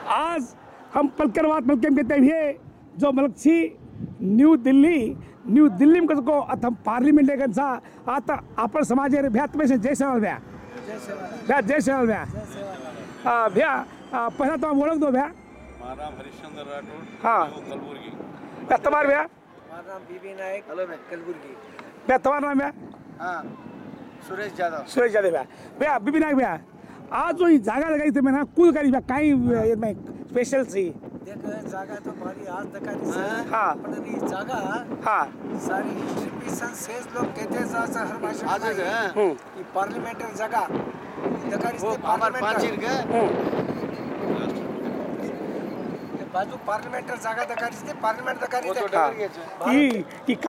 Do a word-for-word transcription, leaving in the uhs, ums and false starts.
आज हम पलकरवाद मलकेम कहते हैं जो मलक छी न्यू दिल्ली न्यू दिल्ली में कसको अत हम पार्लिमेंट लेकर सा आता आपण समाज रे भ्या तुम्हें जय सेवाल भ्या भ्या जय सेवाल भ्या हां भ्या पहला तो हम ओळख दो भ्या मारा हरिश्चंद्र राठौड़ हाँ कलबुर्गी भ्या तमार भ्या मारा नाम बीबी नायक हेलो मैं कलबुर्गी भ्या तमार नाम भ्या हाँ सुरेश यादव सुरेश यादव भ्या भ्या बीबी नायक भ्या आज जो ही जागा लगाई थे मैंने कुल करी भ्या काई में स्पेशल सी देखो जागा तो बड़ी आज तक का हाँ पर ये जागा हाँ सारी हिस्ट्री पीसन सेज लोग कहते हैं सा हर भाषा आज है हम्म की पार्लिमेंटरी जागा दकारिस वो ते हमार पांचीर पार्लिमेंट के हम्म बाजू पार्लिमेंटरी जागा दकारिस ते पार्लिमेंट दकारिस वो तो ते डर गया की की